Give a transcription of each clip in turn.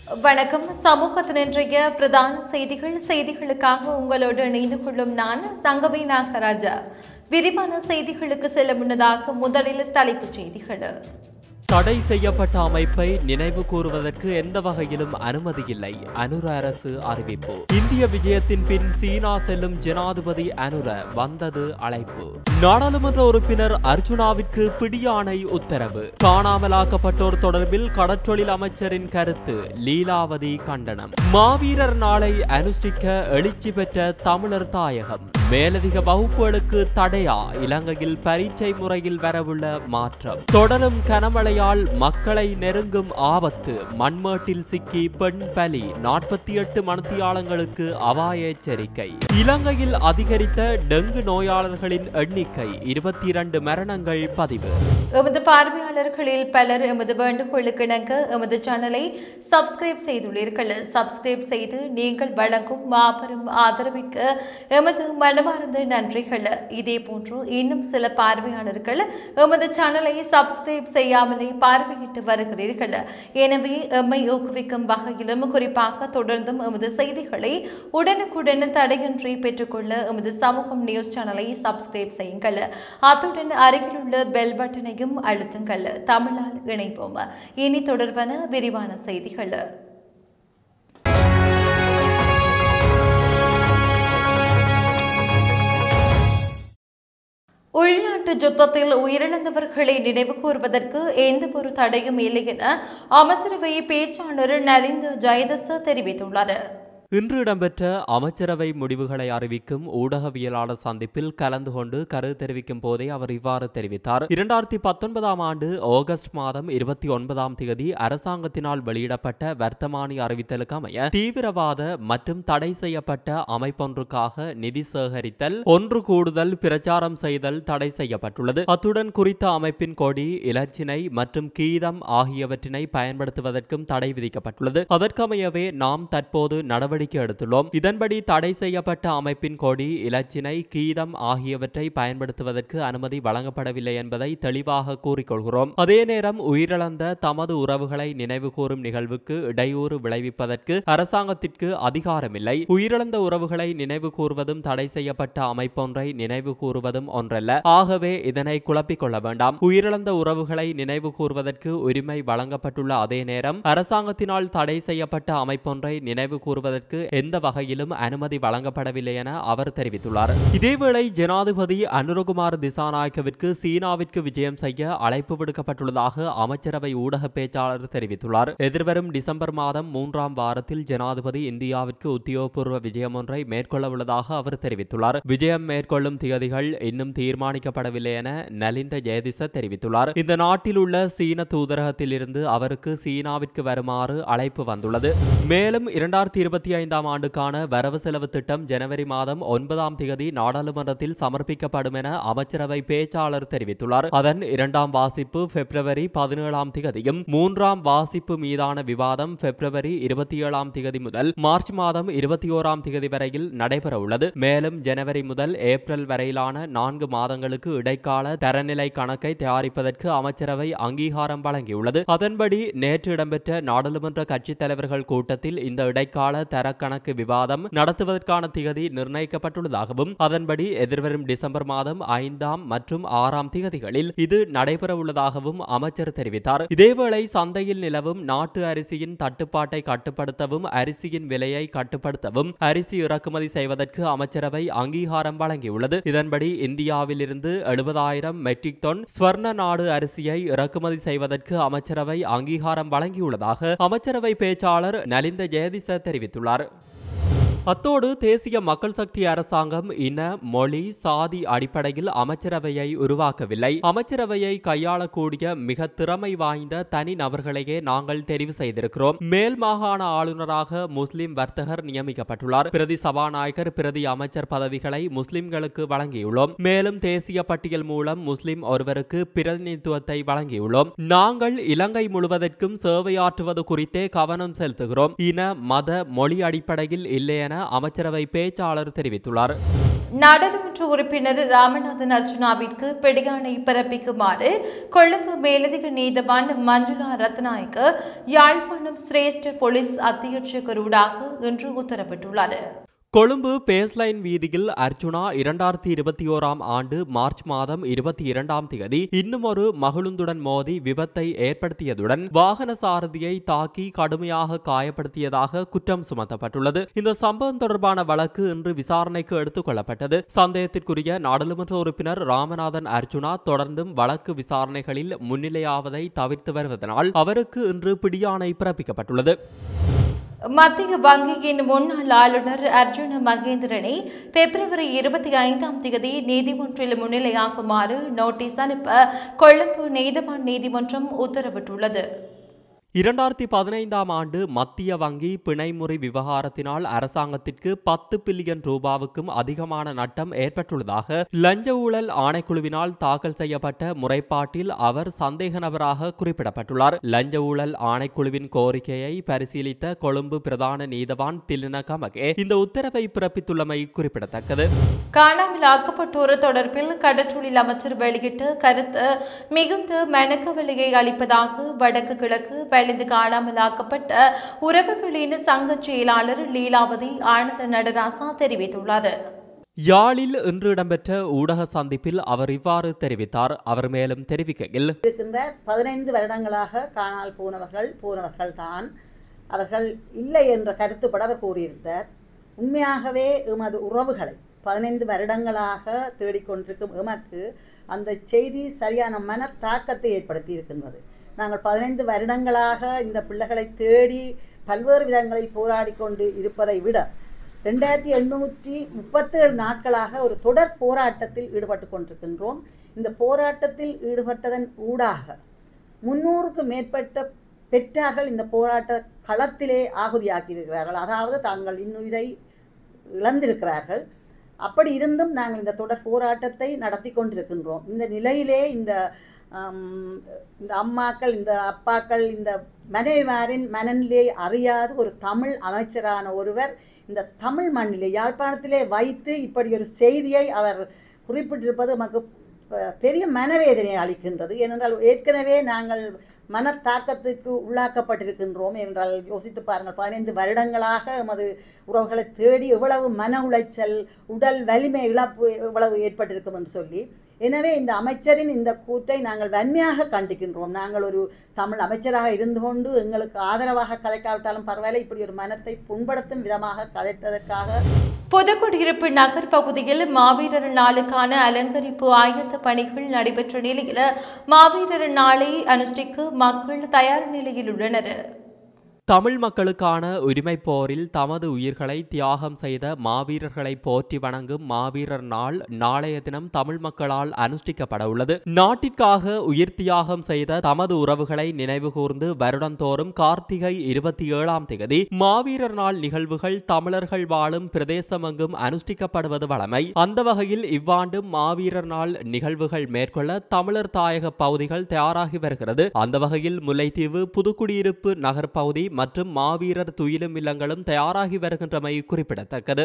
வணக்கம். சமூகத்தின் இன்றைய பிரதான செய்திகளுக்காக உங்களோடு இணைந்து கொள்ளும் நான் சங்கவி நாகராஜா. விரிவான செய்திகளுக்கு செல்ல முன்னதாக முதலில் தலைப்புச் செய்திகள். தடை செய்யப்பட்ட அமைப்பை நினைவு கூறுவதற்கு எந்த வகையிலும் அனுமதி இல்லை, அனுர அரசு அறிவிப்பு. இந்திய விஜயத்தின் பின் சீனா செல்லும் ஜனாதிபதி அனுர வந்தது அழைப்பு. நாடாளுமன்ற உறுப்பினர் அர்ஜுனாவிற்கு பிடியாணை உத்தரவு. காணாமலாக்கப்பட்டோர் தொடர்பில் கடற்றொழில் அமைச்சரின் கருத்து. லீலாவதி கண்டனம். மாவீரர் நாளை அனுஷ்டிக்க எழுச்சி பெற்ற தமிழர் தாயகம். மேலதிக வகுப்புகளுக்கு தடையா? இலங்கையில் பரீட்சை முறையில் வரவுள்ள மாற்றம். தொடரும் கனமழையால் மக்களை நெருங்கும் ஆபத்து. மண்மேட்டில் சிக்கி பெண் பலி. 48 மணித்தியாலங்களுக்கு அபாய எச்சரிக்கை. இலங்கையில் அதிகரித்த டெங்கு நோயாளர்களின் எண்ணிக்கை. 22 மரணங்கள் பதிவு. எமது பார்வையாளர்களில் பலர் எமது வேண்டுகோளுக்கு இணங்க எமது சேனலை சப்ஸ்கிரைப் செய்துள்ளீர்கள். சப்ஸ்கிரைப் செய்து நீங்கள் வழங்கும் மாபெரும் ஆதரவிற்கு எமது மனமார்ந்த நன்றிகள். இதே போன்று இன்னும் சில பார்வையாளர்கள் எமது சேனலை சப்ஸ்கிரைப் செய்யாமலே பார்வையிட்டு வருகிறீர்கள். எனவே எம்மை ஊக்குவிக்கும் வகையிலும் குறிப்பாக தொடர்ந்தும் எமது செய்திகளை உடனுக்குடன் தடையின்றி பெற்றுக்கொள்ள எமது சமூகம் நியூஸ் சேனலை சப்ஸ்கிரைப் செய்யுங்கள். அத்துடன் அருகில் உள்ள பெல் பட்டனையும் அழுத்துங்கள். தமிழால் இணைப்போம். இனி தொடர்பான விரிவான செய்திகள். உள்நாட்டு யுத்தத்தில் உயிரிழந்தவர்களை நினைவு கூறுவதற்கு எந்த ஒரு தடையும் இல்லை என அமைச்சரவை பேச்சாளர் நலிந்த ஜெயதிச தெரிவித்துள்ளார். இன்று இடம்பெற்ற அமைச்சரவை முடிவுகளை அறிவிக்கும் ஊடகவியலாளர் சந்திப்பில் கலந்து கொண்டு கருத்து தெரிவிக்கும் போதே அவர் இவ்வாறு தெரிவித்தார். 2019 ஆண்டு ஆகஸ்ட் மாதம் 29ஆம் தேதி அரசாங்கத்தினால் வெளியிடப்பட்ட வர்த்தமானி அறிவித்தலுக்கு அமைய தீவிரவாத மற்றும் தடை செய்யப்பட்ட அமைப்பொன்றுக்காக நிதி சேகரித்தல், ஒன்று கூடுதல், பிரச்சாரம் செய்தல் தடை செய்யப்பட்டுள்ளது. அத்துடன் குறித்த அமைப்பின் கொடி, இலச்சினை மற்றும் கீதம் ஆகியவற்றினை பயன்படுத்துவதற்கும் தடை விதிக்கப்பட்டுள்ளது. அதற்கமையவே நாம் தற்போது நடவடிக்கை எடுத்துள்ளோம். இதன்படி தடை செய்யப்பட்ட அமைப்பின் கொடி, இலச்சினை, கீதம் ஆகியவற்றை பயன்படுத்துவதற்கு அனுமதி வழங்கப்படவில்லை என்பதை தெளிவாக கூறிக்கொள்கிறோம். அதே நேரம் உயிரிழந்த தமது உறவுகளை நினைவு கூறும் நிகழ்வுக்கு இடையூறு விளைவிப்பதற்கு அரசாங்கத்திற்கு அதிகாரமில்லை. உயிரிழந்த உறவுகளை நினைவு கூறுவதும் தடை செய்யப்பட்ட அமைப்பொன்றை நினைவு கூறுவதும் ஒன்றல்ல. ஆகவே இதனை குழப்பிக் கொள்ள வேண்டாம். உயிரிழந்த உறவுகளை நினைவு கூறுவதற்கு உரிமை வழங்கப்பட்டுள்ள அதே நேரம் அரசாங்கத்தினால் தடை செய்யப்பட்ட அமைப்பொன்றை நினைவு கூறுவதற்கு எந்த வகையிலும் அனுமதி வழங்கப்படவில்லை என அவர் தெரிவித்துள்ளார். இதேவேளை ஜனாதிபதி அனுரகுமார் திசாநாயக்கவிற்கு சீனாவிற்கு விஜயம் செய்ய அழைப்பு விடுக்கப்பட்டுள்ளதாக அமைச்சரவை ஊடக பேச்சாளர் தெரிவித்துள்ளார். எதிர்வரும் டிசம்பர் மாதம் 3ஆம் வாரத்தில் ஜனாதிபதி இந்தியாவிற்கு உத்தியோகபூர்வ விஜயம் ஒன்றை மேற்கொள்ள உள்ளதாக அவர் தெரிவித்துள்ளார். விஜயம் மேற்கொள்ளும் திகதிகள் இன்னும் தீர்மானிக்கப்படவில்லை என நலிந்த ஜெயதிச தெரிவித்துள்ளார். இந்த நாட்டில் உள்ள சீன தூதரகத்தில் இருந்து அவருக்கு சீனாவிற்கு வருமாறு அழைப்பு வந்துள்ளது. மேலும் 2025ஆம் ஆண்டுக்கான வரவு செலவு திட்டம் ஜனவரி மாதம் 9ஆம் தேதி நாடாளுமன்றத்தில் சமர்ப்பிக்கப்படும் என அமைச்சரவை பேச்சாளர் தெரிவித்துள்ளார். அதன் 2ஆம் வாசிப்பு பிப்ரவரி 17ஆம் தேதியும் 3ஆம் வாசிப்பு மீதான விவாதம் பிப்ரவரி 27ஆம் தேதி முதல் மார்ச் மாதம் 21ஆம் தேதி வரையில் நடைபெற உள்ளது. மேலும் ஜனவரி முதல் ஏப்ரல் வரையிலான 4 மாதங்களுக்கு இடைக்கால தரநிலை கணக்கை தயாரிப்பதற்கு அமைச்சரவை அங்கீகாரம் வழங்கியுள்ளது. அதன்படி நேற்று இடம்பெற்ற நாடாளுமன்ற கட்சித் தலைவர்கள் கூட்டத்தில் இந்த இடைக்கால தரக்கணக்கு விவாதம் நடத்துவதற்கான திகதி நிர்ணயிக்கப்பட்டுள்ளதாகவும் அதன்படி எதிர்வரும் டிசம்பர் மாதம் 5ஆம் மற்றும் 6ஆம் திகதிகளில் இது நடைபெற உள்ளதாகவும் அமைச்சர் தெரிவித்தார். இதேவேளை சந்தையில் நிலவும் நாட்டு அரிசியின் தட்டுப்பாட்டை கட்டுப்படுத்தவும் அரிசியின் விலையை கட்டுப்படுத்தவும் அரிசி இறக்குமதி செய்வதற்கு அமைச்சரவை அங்கீகாரம் வழங்கியுள்ளது. இதன்படி இந்தியாவில் இருந்து 70,000 மெட்ரிக் டன் ஸ்வர்ண நாடு அரிசியை இறக்குமதி செய்வதற்கு அமைச்சரவை அங்கீகாரம் வழங்கியுள்ளதாக அமைச்சரவை பேச்சாளர் நலிந்த ஜெயதிச தெரிவித்துள்ளார். அத்தோடு தேசிய மக்கள் சக்தி அரசாங்கம் இன, மொழி, சாதி அடிப்படையில் அமைச்சரவையை உருவாக்கவில்லை. அமைச்சரவையை கையாளக்கூடிய மிக திறமை வாய்ந்த தனி நபர்களையே நாங்கள் தெரிவு செய்திருக்கிறோம். மேல் மாகாண ஆளுநராக முஸ்லிம் வர்த்தகர் நியமிக்கப்பட்டுள்ளார். பிரதி சபாநாயகர், பிரதி அமைச்சர் பதவிகளை முஸ்லிம்களுக்கு வழங்கியுள்ளோம். மேலும் தேசிய பட்டியல் மூலம் முஸ்லிம் ஒருவருக்கு பிரதிநிதித்துவத்தை வழங்கியுள்ளோம். நாங்கள் இலங்கை முழுவதற்கும் சேவையாற்றுவது குறித்தே கவனம் செலுத்துகிறோம். இன, மத, மொழி அடிப்படையில் இல்லை என அமைச்சரவை பேச்சாளர் தெரிவித்துள்ளார். நாடாளுமன்ற உறுப்பினர் ராமநாதன் அர்ஜுனாவிற்கு பிடியாணை பிறப்பிக்குமாறு கொழும்பு மேலதிக நீதவான் மஞ்சுளா ரத்நாயக்க யாழ்ப்பாணம் சிரேஷ்ட போலீஸ் அத்தியட்சகரூடாக இன்று உத்தரவிட்டுள்ளார். கொழும்பு பேஸ்லைன் வீதியில் அர்ஜுனா 2021ஆம் ஆண்டு மார்ச் மாதம் 22ஆம் தேதி இன்னுமொரு மகிழுந்துடன் மோதி விபத்தை ஏற்படுத்தியதுடன் வாகன சாரதியை தாக்கி கடுமையாக காயப்படுத்தியதாக குற்றம் சுமத்தப்பட்டுள்ளது. இந்த சம்பவம் தொடர்பான வழக்கு இன்று விசாரணைக்கு எடுத்துக் கொள்ளப்பட்டது. சந்தேகத்திற்குரிய நாடாளுமன்ற உறுப்பினர் ராமநாதன் அர்ஜுனா தொடர்ந்தும் வழக்கு விசாரணைகளில் முன்னிலையாவதை தவிர்த்து வருவதனால் அவருக்கு இன்று பிடியாணை பிறப்பிக்கப்பட்டுள்ளது. மத்திய வங்கியின் முன்னாள் ஆளுநர் அர்ஜுன மகேந்திரனை பிப்ரவரி 25ஆம் தேதி நீதிமன்றில் முன்னிலையாகுமாறு நோட்டீஸ் அனுப்ப கொழும்பு நீதவான் நீதிமன்றம் உத்தரவிட்டுள்ளது. 2015ஆம் ஆண்டு மத்திய வங்கி பிணைமுறை விவகாரத்தினால் அரசாங்கத்திற்கு 10 பில்லியன் ரூபாவுக்கும் அதிகமான நட்டம் ஏற்பட்டுள்ளதாக லஞ்ச ஊழல் ஆணைக்குழுவினால் தாக்கல் செய்யப்பட்ட முறைப்பாட்டில் அவர் சந்தேக நபராக குறிப்பிடப்பட்டுள்ளார். லஞ்ச ஊழல் ஆணைக்குழுவின் கோரிக்கையை பரிசீலித்த கொழும்பு பிரதான நீதவான் தில்லின கமகே இந்த உத்தரவை பிறப்பித்துள்ளமை குறிப்பிடத்தக்கது. காணாமல் ஆக்கப்பட்டோர் தொடர்பில் கடற்றொழில் அமைச்சர் வெளியிட்ட கருத்து மிகுந்த மனக்கவலையை அளிப்பதாக வடக்கு கிழக்கு காணாமல் ஆக்கப்பட்ட உறவுகளின் சங்க செயலாளர் லீலாவதி ஆனந்த நடராசா தெரிவித்துள்ளார். யாழில் இன்று இடம்பெற்ற ஊடக சந்திப்பில் அவர் இவ்வாறு தெரிவித்தார். அவர் மேலும் தெரிவிக்கையில் 15 வருடங்களாக காணால் போனவர்கள் தான் அவர்கள் இல்லை என்ற கருத்துப்பட அவர் கூறியிருந்தார். உண்மையாகவே எமது உறவுகளை 15 வருடங்களாக தேடிக்கொண்டிருக்கும் எமக்கு அந்த செய்தி சரியான மன தாக்கத்தை ஏற்படுத்தி இருக்கின்றது. நாங்கள் 15 வருடங்களாக இந்த பிள்ளைகளை தேடி பல்வேறு விதங்களில் போராடி கொண்டு இருப்பதை விட 2837 நாட்களாக ஒரு தொடர் போராட்டத்தில் ஈடுபட்டு கொண்டிருக்கின்றோம். இந்த போராட்டத்தில் ஈடுபட்டதன் ஊடாக 300க்கு மேற்பட்ட பெற்றார்கள் இந்த போராட்ட களத்திலே ஆகுதியாக்கியிருக்கிறார்கள். அதாவது தாங்கள் இன்னுயிரை இழந்திருக்கிறார்கள். அப்படி இருந்தும் நாங்கள் இந்த தொடர் போராட்டத்தை நடத்தி கொண்டிருக்கின்றோம். இந்த நிலையிலே இந்த அம்மாக்கள், இந்த அப்பாக்கள், இந்த மனைவிமாரின் மனநிலையை அறியாத ஒரு தமிழ் அமைச்சரான ஒருவர் இந்த தமிழ் மண்ணிலே யாழ்ப்பாணத்திலே வைத்து இப்படி ஒரு செய்தியை அவர் குறிப்பிட்டிருப்பது நமக்கு பெரிய மனவேதனையை அளிக்கின்றது. ஏனென்றால் ஏற்கனவே நாங்கள் மனத்தாக்கத்திற்கு உள்ளாக்கப்பட்டிருக்கின்றோம் என்றால் யோசித்து பாருங்கள். 15 வருடங்களாக எமது உறவுகளை தேடி எவ்வளவு மன உளைச்சல், உடல் வலிமை இழப்பு எவ்வளவு ஏற்பட்டிருக்கும் என்று சொல்லி, எனவே இந்த அமைச்சரின் இந்த கூற்றை நாங்கள் வன்மையாக கண்டிக்கின்றோம். நாங்கள் ஒரு தமிழ் அமைச்சராக இருந்து கொண்டு எங்களுக்கு ஆதரவாக கதைக்காவிட்டாலும் பரவாயில்லை, இப்படி ஒரு மனத்தை புண்படுத்தும் விதமாக கதைத்ததற்காக. புதுக்குடியிருப்பு நகர் பகுதியில் மாவீரர் நாளுக்கான அலங்கரிப்பு ஆயத்த பணிகள் நடைபெற்ற நிலையில் மாவீரர் நாளை அனுஷ்டிக்க மக்கள் தயார் நிலையில் உள்ளனர். தமிழ் மக்களுக்கான உரிமை போரில் தமது உயிர்களை தியாகம் செய்த மாவீரர்களை போற்றி வணங்கும் மாவீரர் நாள் நாளைய தினம் தமிழ் மக்களால் அனுஷ்டிக்கப்பட உள்ளது. நாட்டிற்காக உயிர் தியாகம் செய்த தமது உறவுகளை நினைவுகூர்ந்து வருடந்தோறும் கார்த்திகை 27ஆம் தேதி மாவீரர் நாள் நிகழ்வுகள் தமிழர்கள் வாழும் பிரதேசமெங்கும் அனுஷ்டிக்கப்படுவது வழமை. அந்த வகையில் இவ்வாண்டும் மாவீரர் நாள் நிகழ்வுகள் மேற்கொள்ள தமிழர் தாயக பகுதிகள் தயாராகி வருகிறது. அந்த வகையில் முல்லைத்தீவு புதுக்குடியிருப்பு நகர் பகுதி மற்றும் மாவீரர் துயிலும் இல்லங்களும் தயாராகி வருகின்றமை குறிப்பிடத்தக்கது.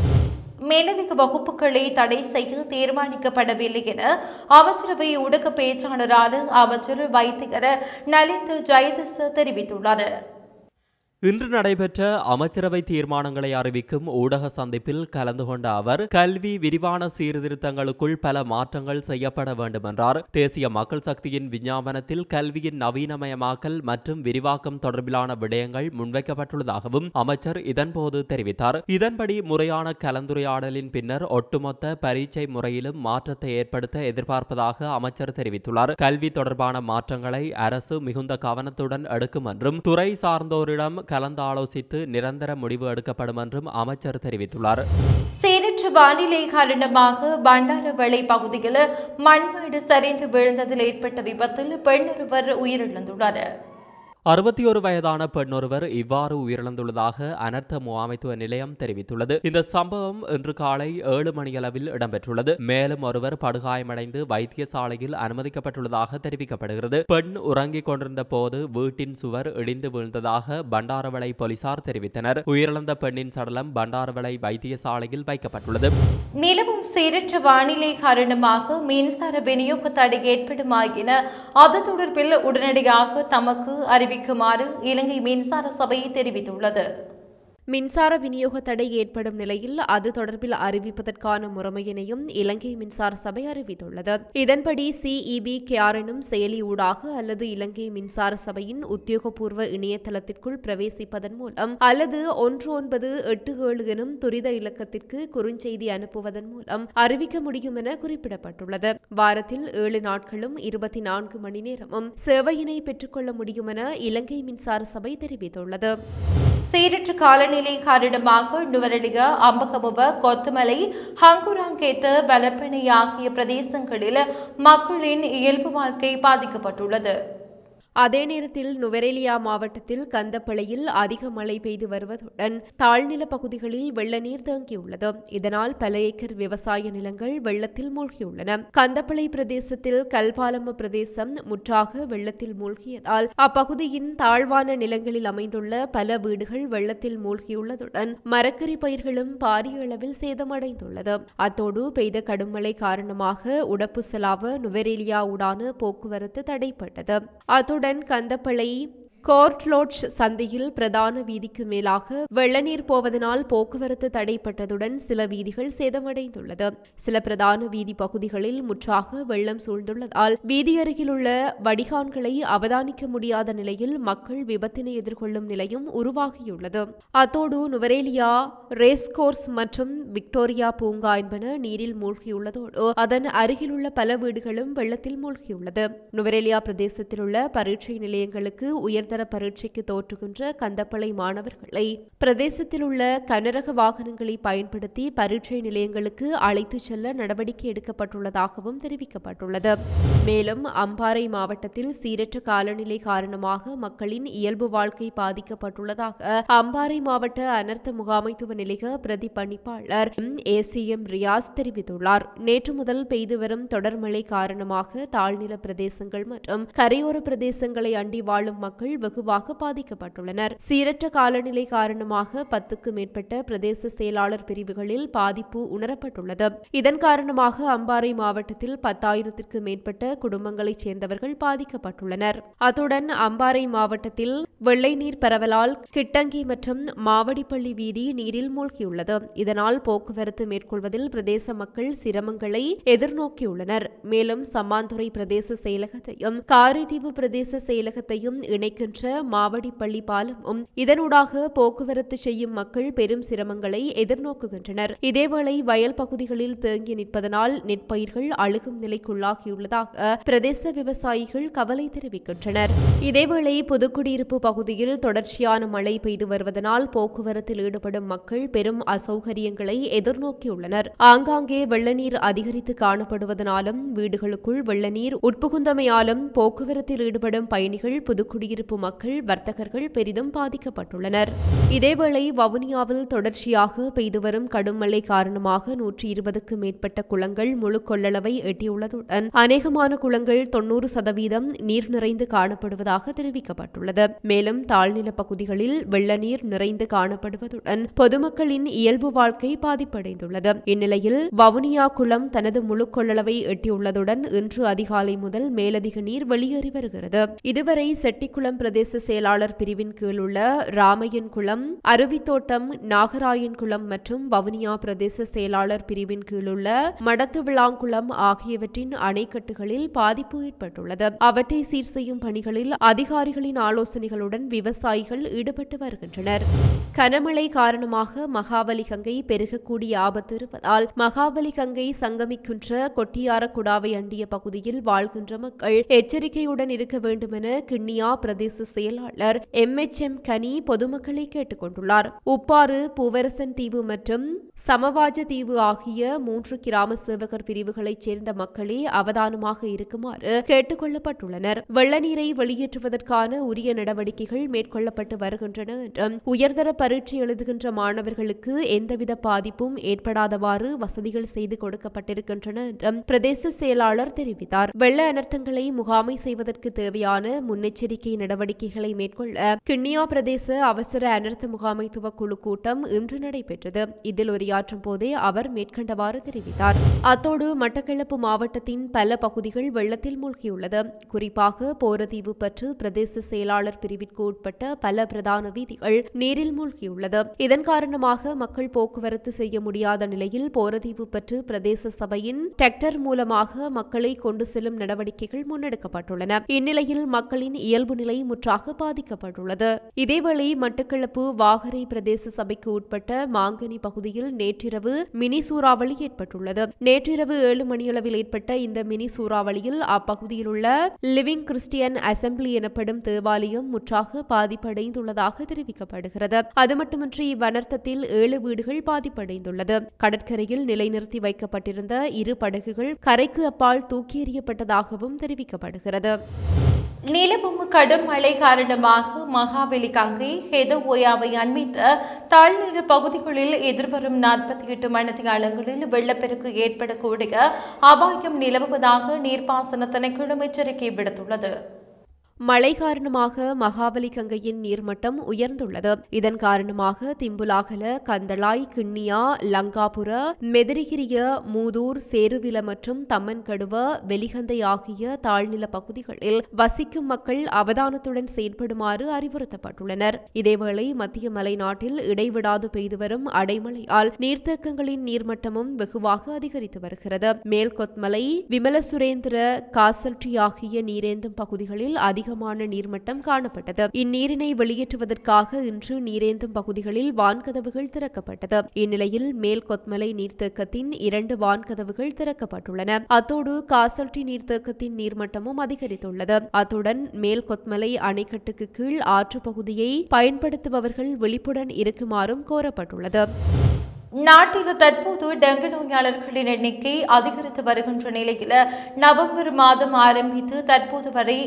மேலதிக வகுப்புகளை தடை செய்ய தீர்மானிக்கப்படவில்லை என அமைச்சரவை ஊடக பேச்சாளரான அமைச்சர் வைத்தியர் நலிந்த ஜெயதிச தெரிவித்துள்ளார். இன்று நடைபெற்ற அமைச்சரவை தீர்மானங்களை அறிவிக்கும் ஊடக சந்திப்பில் கலந்து கொண்ட அவர் கல்வி விரிவான சீர்திருத்தங்களுக்குள் பல மாற்றங்கள் செய்யப்பட வேண்டும் என்றார். தேசிய மக்கள் சக்தியின் விஞ்ஞாபனத்தில் கல்வியின் நவீனமயமாக்கல் மற்றும் விரிவாக்கம் தொடர்பிலான விடயங்கள் முன்வைக்கப்பட்டுள்ளதாகவும் அமைச்சர் இதன்போது தெரிவித்தார். இதன்படி முறையான கலந்துரையாடலின் பின்னர் ஒட்டுமொத்த பரீட்சை முறையிலும் மாற்றத்தை ஏற்படுத்த எதிர்பார்ப்பதாக அமைச்சர் தெரிவித்துள்ளார். கல்வி தொடர்பான மாற்றங்களை அரசு மிகுந்த கவனத்துடன் எடுக்கும் என்றும் துறை சார்ந்தோரிடம் கலந்தாலோசித்து நிரந்தர முடிவு எடுக்கப்படும் என்றும் அமைச்சர் தெரிவித்துள்ளார். சீரற்ற வானிலை காரணமாக பண்டாரவளை பகுதியில் மண்மேடு சரிந்து விழுந்ததில் ஏற்பட்ட விபத்தில் பெண் ஒருவர் உயிரிழந்துள்ளார். 61 வயதான பெண்ணொருவர் இவ்வாறு உயிரிழந்துள்ளதாக அனர்த்த முகாமைத்துவ நிலையம் தெரிவித்துள்ளது. இந்த சம்பவம் இன்று காலை 7 மணியளவில் இடம்பெற்றுள்ளது. மேலும் ஒருவர் படுகாயமடைந்து வைத்தியசாலையில் அனுமதிக்கப்பட்டுள்ளதாக தெரிவிக்கப்படுகிறது. பெண் உறங்கிக் கொண்டிருந்த போது வீட்டின் சுவர் இடிந்து வீழ்ந்ததாக பண்டாரவளை போலீசார் தெரிவித்தனர். உயிரிழந்த பெண்ணின் சடலம் பண்டாரவளை வைத்தியசாலையில் வைக்கப்பட்டுள்ளது. நிலவும் சீரற்ற வானிலை காரணமாக மின்சார விநியோக தடை ஏற்படுமாயின அது தொடர்பில் உடனடியாக தமக்கு அறிவிக்குமாறு இலங்கை மின்சார சபை தெரிவித்துள்ளது. மின்சார விநியோக தடை ஏற்படும் நிலையில் அது தொடர்பில் அறிவிப்பதற்கான முறைமையினையும் இலங்கை மின்சார சபை அறிவித்துள்ளது. இதன்படி CEB கேர் எனும் செயலி ஊடாக அல்லது இலங்கை மின்சார சபையின் உத்தியோகபூர்வ இணையதளத்திற்குள் பிரவேசிப்பதன் மூலம் அல்லது 1987 எனும் துரித இலக்கத்திற்கு குறுஞ்செய்தி அனுப்புவதன் மூலம் அறிவிக்க முடியும் என குறிப்பிடப்பட்டுள்ளது. வாரத்தில் 7 நாட்களும் 24 மணி நேரமும் சேவையினை பெற்றுக்கொள்ள முடியும் என இலங்கை மின்சார சபை தெரிவித்துள்ளது. சீரற்ற காலநிலை காரணமாக நுவரெலியா, அம்பகமுவ, கொத்துமலை, ஹங்குராங்கேத்த, வலப்பனை ஆகிய பிரதேசங்களில் மக்களின் இயல்பு வாழ்க்கை பாதிக்கப்பட்டுள்ளது. அதே நேரத்தில் நுவரெலியா மாவட்டத்தில் கந்தப்பளையில் அதிக மழை பெய்து வருவதுடன் தாழ்நில பகுதிகளில் வெள்ள நீர் தேங்கியுள்ளது. இதனால் பல ஏக்கர் விவசாய நிலங்கள் வெள்ளத்தில் மூழ்கியுள்ளன. கந்தப்பளை பிரதேசத்தில் கல்பாலம பிரதேசம் முற்றாக வெள்ளத்தில் மூழ்கியதால் அப்பகுதியின் தாழ்வான நிலங்களில் அமைந்துள்ள பல வீடுகள் வெள்ளத்தில் மூழ்கியுள்ளதுடன் மரக்கறி பயிர்களும் பாரிய அளவில் சேதமடைந்துள்ளது. அத்தோடு பெய்த கடும் மழை காரணமாக உடப்புசலாவ நுவரெலியா உடான போக்குவரத்து தடைப்பட்டது. அத்துடன் கந்தப்பளை கோர்ட்லோட்ஜ் சந்தையில் பிரதான வீதிக்கு மேலாக வெள்ளநீர் போவதனால் போக்குவரத்து தடைப்பட்டதுடன் சில வீதிகள் சேதமடைந்துள்ளது. சில பிரதான வீதி பகுதிகளில் முற்றாக வெள்ளம் சூழ்ந்துள்ளதால் வீதி அருகில் உள்ள வடிகான்களை அவதானிக்க முடியாத நிலையில் மக்கள் விபத்தினை எதிர்கொள்ளும் நிலையும் உருவாகியுள்ளது. அத்தோடு நுவரெலியா ரேஸ்கோர்ஸ் மற்றும் விக்டோரியா பூங்கா என்பன நீரில் மூழ்கியுள்ளதோடு அதன் அருகிலுள்ள பல வீடுகளும் வெள்ளத்தில் மூழ்கியுள்ளது. நுவரெலியா பிரதேசத்தில் உள்ள பரீட்சை நிலையங்களுக்கு உயர்தர பரீட்சைக்கு தோற்றுகின்ற கந்தப்பளை மாணவர்களை பிரதேசத்தில் உள்ள கனரக வாகனங்களை பயன்படுத்தி பரீட்சை நிலையங்களுக்கு அழைத்துச் செல்ல நடவடிக்கை எடுக்கப்பட்டுள்ளதாகவும் தெரிவிக்கப்பட்டுள்ளது. மேலும் அம்பாறை மாவட்டத்தில் சீரற்ற காலநிலை காரணமாக மக்களின் இயல்பு வாழ்க்கை பாதிக்கப்பட்டுள்ளதாக அம்பாறை மாவட்ட அனர்த்த முகாமைத்துவ நிலைய பிரதி பணிப்பாளர் ACM ரியாஸ் தெரிவித்துள்ளார். நேற்று முதல் பெய்து வரும் தொடர் மழை காரணமாக தாழ்நில பிரதேசங்கள் மற்றும் கரையோர பிரதேசங்களை அண்டி வாழும் மக்கள் வெகுவாக பாதிக்கப்பட்டுள்ளனர். சீரற்ற காலநிலை காரணமாக 10க்கு மேற்பட்ட பிரதேச செயலாளர் பிரிவுகளில் பாதிப்பு உணரப்பட்டுள்ளது. இதன் காரணமாக அம்பாறை மாவட்டத்தில் 10,000ற்கு மேற்பட்ட குடும்பங்களைச் சேர்ந்தவர்கள் பாதிக்கப்பட்டுள்ளனர். அத்துடன் அம்பாறை மாவட்டத்தில் வெள்ளை நீர் பரவலால் கிட்டங்கி மற்றும் மாவடிப்பள்ளி வீதி நீரில் மூழ்கியுள்ளது. இதனால் போக்குவரத்து மேற்கொள்வதில் பிரதேச மக்கள் சிரமங்களை எதிர்நோக்கியுள்ளனர். மேலும் சம்மாந்துறை பிரதேச செயலகத்தையும் காரைதீவு பிரதேச செயலகத்தையும் இணைக்கின்ற மாவடிப்பள்ளி பாலமும் இதனூடாக போக்குவரத்து செய்யும் மக்கள் பெரும் சிரமங்களை எதிர்நோக்குகின்றனர். இதேவேளை வயல் பகுதிகளில் தேங்கி நிற்பதனால் நெற்பயிர்கள் அழுகும் நிலைக்குள்ளாகியுள்ளதாக பிரதேச விவசாயிகள் கவலை தெரிவிக்கின்றனர். இதேவேளை புதுக்குடியிருப்பு பகுதியில் தொடர்ச்சியான மழை பெய்து வருவதனால் போக்குவரத்தில் ஈடுபடும் மக்கள் பெரும் அசௌகரியங்களை எதிர்நோக்கியுள்ளனர். ஆங்காங்கே வெள்ளநீர் அதிகரித்து காணப்படுவதனாலும் வீடுகளுக்குள் வெள்ளநீர் உட்புகுந்தமையாலும் போக்குவரத்தில் ஈடுபடும் பயணிகள் புதுக்குடியிருப்பு மக்கள் வர்த்தகர்கள் பெரிதும் பாதிக்கப்பட்டுள்ளனர். இதேவேளை வவுனியாவில் தொடர்ச்சியாக பெய்து வரும் கடும் மழை காரணமாக 120க்கு மேற்பட்ட குளங்கள் முழு கொள்ளளவை எட்டியுள்ளதுடன் அநேகமான குளங்கள் 90% நீர் நிறைந்து காணப்படுவதாக தெரிவிக்கப்பட்டுள்ளது. மேலும் தாழ்நில பகுதிகளில் வெள்ள நீர் நிறைந்து காணப்படுவதுடன் பொதுமக்களின் இயல்பு வாழ்க்கை பாதிப்படைந்துள்ளது. இந்நிலையில் வவுனியா குளம் தனது முழு கொள்ளளவை எட்டியுள்ளதுடன் இன்று அதிகாலை முதல் மேலதிக நீர் வெளியேறி வருகிறது. இதுவரை செட்டிக்குளம் பிரதேச செயலாளர் பிரிவின் கீழ் உள்ள ராமையன் குளம், அருவித்தோட்டம், நாகராயன் குளம் மற்றும் வவுனியா பிரதேச செயலாளர் பிரிவின் கீழ் உள்ள மடத்து விளாங்குளம் ஆகியவற்றின் அணைக்கட்டுகளில் பாதிப்பு ஏற்பட்டுள்ளது. அவற்றை சீர் செய்யும் பணிகளில் அதிகாரிகளின் ஆலோசனைகளுடன் விவசாயிகள் ஈடுபட்டு வருகின்றனர். கனமழை காரணமாக மகாவலி கங்கை பெருகக்கூடிய ஆபத்து இருப்பதால் மகாவலி கங்கை சங்கமிக்கின்ற கொட்டியார குடாவை அண்டிய பகுதியில் வாழ்கின்ற மக்கள் எச்சரிக்கையுடன் இருக்க வேண்டும் என கிண்ணியா பிரதேச செயலாளர் MHM கனி பொதுமக்களை கேட்டுக் கொண்டுள்ளார். உப்பாறு, பூவரசன் தீவு மற்றும் சமவாஜ தீவு ஆகிய 3 கிராம சேவகர் பிரிவுகளைச் சேர்ந்த மக்களே அவதானமாக இருக்குமாறு கேட்டுக் கொள்ளப்பட்டுள்ளனர். வெள்ள நீரை வெளியேற்றுவதற்கான உரிய நடவடிக்கைகள் மேற்கொள்ளப்பட்டு வருகின்றன என்றும் உயர்தர பரீட்சை எழுதுகின்ற மாணவர்களுக்கு எந்தவித பாதிப்பும் ஏற்படாதவாறு வசதிகள் செய்து கொடுக்கப்பட்டிருக்கின்றன என்றும் பிரதேச செயலாளர் தெரிவித்தார். வெள்ள அனர்த்தங்களை முகாமை செய்வதற்கு தேவையான முன்னெச்சரிக்கை நடவடிக்கைகளை மேற்கொள்ள கிண்ணியா பிரதேச அவசர அனர்த்த முகாமைத்துவ குழு கூட்டம் இன்று நடைபெற்றது. இதில் உரையாற்றும் போதே அவர் மேற்கண்டவாறு தெரிவித்தார். அத்தோடு மட்டக்களப்பு மாவட்டத்தின் பல பகுதிகள் வெள்ளத்தில் மூழ்கியுள்ளது. குறிப்பாக போரதீவு பற்று பிரதேச செயலாளர் பிரிவிற்கு உட்பட்ட பல பிரதான வீதிகள் நீரில் மூழ்கியுள்ளது. இதன் காரணமாக மக்கள் போக்குவரத்து செய்ய முடியாத நிலையில் போரதீவு பற்று பிரதேச சபையின் டிராக்டர் மூலமாக மக்களை கொண்டு செல்லும் நடவடிக்கைகள் முன்னெடுக்கப்பட்டுள்ளன. இந்நிலையில் மக்களின் இயல்பு நிலை முற்றாக பாதிக்கப்பட்டுள்ளது. இதேவேளை மட்டக்களப்பு வாகரை பிரதேச சபைக்கு உட்பட்ட மாங்கனி பகுதியில் நேற்றிரவு மினி சூறாவளி ஏற்பட்டுள்ளது. நேற்றிரவு 7 மணியளவில் ஏற்பட்ட இந்த மினி சூறாவளியில் அப்பகுதியில் உள்ள லிவிங் கிறிஸ்டியன் அசம்பிளி எனப்படும் தேவாலயம் முற்றாக பாதிப்படைந்துள்ளதாக தெரிவிக்கப்படுகிறது. அது மட்டுமின்றி இவ்வனர்த்தத்தில் 7 வீடுகள் பாதிப்படைந்துள்ளது. கடற்கரையில் நிலைநிறுத்தி வைக்கப்பட்டிருந்த 2 படகுகள் கரைக்கு அப்பால் தூக்கி எறியப்பட்டதாகவும் தெரிவிக்கப்படுகிறது. நிலவும் கடும் மழை காரணமாக மகாவலி கங்கை ஹெதோயாவை அண்மித்த தாழ்நில பகுதிகளில் எதிர்வரும் 48 மணித்தியாலங்களில் வெள்ளப்பெருக்கு ஏற்படக்கூடிய அபாயம் நிலவுவதாக நீர்ப்பாசன திணைக்களம் எச்சரிக்கை விடுத்துள்ளது. மழை காரணமாக மகாவலி கங்கையின் நீர்மட்டம் உயர்ந்துள்ளது. இதன் காரணமாக திம்புலாகல, கந்தளாய், கிண்ணியா, லங்காபுர, மெதிரிகிரிய, மூதூர், சேருவில மற்றும் தம்மன்கடுவ, வெலிகந்தை ஆகிய தாழ்நில பகுதிகளில் வசிக்கும் மக்கள் அவதானத்துடன் செயற்படுமாறு அறிவுறுத்தப்பட்டுள்ளனர். இதேவேளை மத்திய மலைநாட்டில் இடைவிடாது பெய்து வரும் அடைமழையால் நீர்த்தேக்கங்களின் நீர்மட்டமும் வெகுவாக அதிகரித்து வருகிறது. மேல்கொத்மலை, விமலசுரேந்திர, காசல்டி ஆகிய நீரேந்தும் பகுதிகளில் அதிகமான நீர்மட்டம் காணப்பட்டது. இந்நீரினை வெளியேற்றுவதற்காக இன்று நீரேந்தும் பகுதிகளில் வான்கதவுகள் திறக்கப்பட்டது. இந்நிலையில் மேல் கொத்மலை நீர்த்தேக்கத்தின் 2 வான்கதவுகள் திறக்கப்பட்டுள்ளன. அத்தோடு காசல்டி நீர்த்தேக்கத்தின் நீர்மட்டமும் அதிகரித்துள்ளது. அத்துடன் மேல் கொத்மலை அணைக்கட்டுக்கு கீழ் ஆற்று பகுதியை பயன்படுத்துபவர்கள் விழிப்புடன் இருக்குமாறும் கோரப்பட்டுள்ளது. நாட்டில் தற்போது டெங்கு நோயாளர்களின் எண்ணிக்கை அதிகரித்து வருகின்ற நிலையில் நவம்பர் மாதம் ஆரம்பித்து தற்போது வரை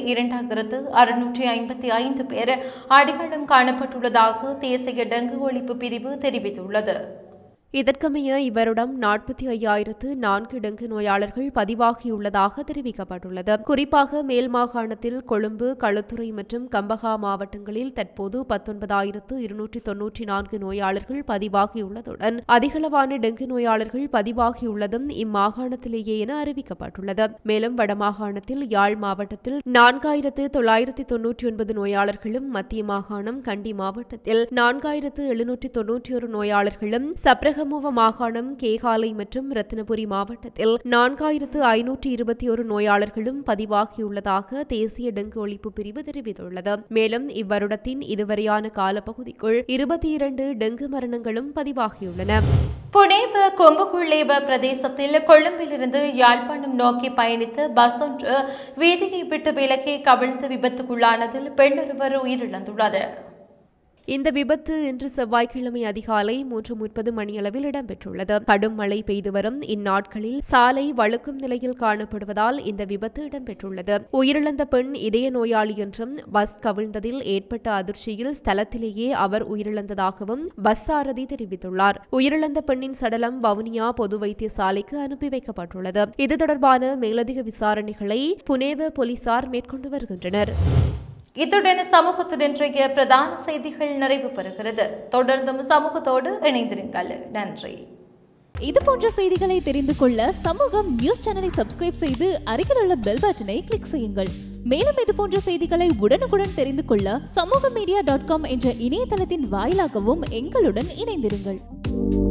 2655 பேர் அடையாளம் காணப்பட்டுள்ளதாக தேசிய டெங்கு ஒழிப்பு பிரிவு தெரிவித்துள்ளது. இதற்கமைய இவருடம் 45,004 டெங்கு நோயாளர்கள் பதிவாகியுள்ளதாக தெரிவிக்கப்பட்டுள்ளது. குறிப்பாக மேல் மாகாணத்தில் கொழும்பு, களுத்துறை மற்றும் கம்பஹா மாவட்டங்களில் தற்போது 19,294 நோயாளர்கள் பதிவாகியுள்ளதுடன் அதிகளவான டெங்கு நோயாளர்கள் பதிவாகியுள்ளதும் இம்மாகாணத்திலேயே என அறிவிக்கப்பட்டுள்ளது. மேலும் வடமாகாணத்தில் யாழ் மாவட்டத்தில் 4,999 நோயாளர்களும், மத்திய மாகாணம் கண்டி மாவட்டத்தில் 4,791 நோயாளர்களும், சப்ரகமுவ மாகாணம் கேகாலை மற்றும் ரத்தினபுரி மாவட்டத்தில் 4,521 நோயாளர்களும் பதிவாகியுள்ளதாக தேசிய டெங்கு ஒழிப்பு பிரிவு தெரிவித்துள்ளது. மேலும் இவ்வருடத்தின் இதுவரையான காலப்பகுதிக்குள் 22 டெங்கு மரணங்களும் பதிவாகியுள்ளன. புனேவ கொம்புகுள்ளேவ பிரதேசத்தில் கொழும்பிலிருந்து யாழ்ப்பாணம் நோக்கி பயணித்த பஸ் ஒன்று வீதியை விட்டு விலகி கவிழ்ந்து விபத்துக்குள்ளானதில் பெண்ணொருவர் உயிரிழந்துள்ளார். இந்த விபத்து இன்று செவ்வாய்க்கிழமை அதிகாலை 3:30 மணியளவில் இடம்பெற்றுள்ளது. கடும் மழை பெய்து வரும் இந்நாட்களில் சாலை வழுக்கும் நிலையில் காணப்படுவதால் இந்த விபத்து இடம்பெற்றுள்ளது. உயிரிழந்த பெண் இதய நோயாளி என்றும் பஸ் கவிழ்ந்ததில் ஏற்பட்ட அதிர்ச்சியில் ஸ்தலத்திலேயே அவர் உயிரிழந்ததாகவும் பஸ் சாரதி தெரிவித்துள்ளார். உயிரிழந்த பெண்ணின் சடலம் வவுனியா பொது வைத்தியசாலைக்கு அனுப்பி வைக்கப்பட்டுள்ளது. இது தொடர்பான மேலதிக விசாரணைகளை புனேவ போலீசார் மேற்கொண்டு வருகின்றனர். இத்துடன் சமூகத்தின் இன்றைய பிரதான செய்திகள் நிறைவு பெறுகிறது. தொடர்ந்தும் சமூகத்தோடு இணைந்திருங்கள். நன்றி. இது போன்ற செய்திகளை தெரிந்து கொள்ள சமூகம் நியூஸ் சேனலை சப்ஸ்கிரைப் செய்து அருகில் உள்ள பெல் பட்டனை கிளிக் செய்யுங்கள். மேலும் இது போன்ற செய்திகளை உடனுக்குடன் தெரிந்து கொள்ள சமூகமீடியா.com என்ற இணையதளத்தின் வாயிலாகவும் எங்களுடன் இணைந்திருங்கள்.